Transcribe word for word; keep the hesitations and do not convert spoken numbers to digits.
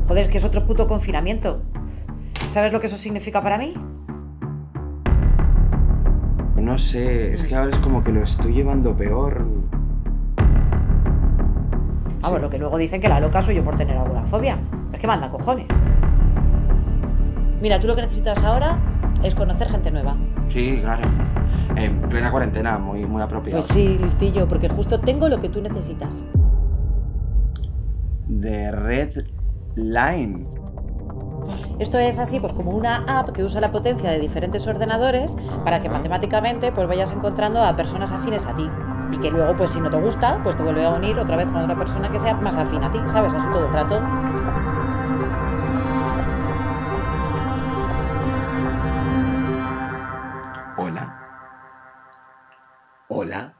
Joder, es que es otro puto confinamiento. ¿Sabes lo que eso significa para mí? No sé, es que ahora es como que lo estoy llevando peor. Vamos, Sí. lo que luego dicen que la loca soy yo por tener alguna fobia. Es que manda cojones. Mira, tú lo que necesitas ahora es conocer gente nueva. Sí, claro. En plena cuarentena, muy, muy apropiado. Pues sí, listillo, porque justo tengo lo que tú necesitas. De Red Line. Esto es así, pues como una app que usa la potencia de diferentes ordenadores para que Ajá. matemáticamente pues vayas encontrando a personas afines a ti. Y que luego, pues si no te gusta, pues te vuelve a unir otra vez con otra persona que sea más afín a ti, ¿sabes? Así todo el rato. Hola. Hola.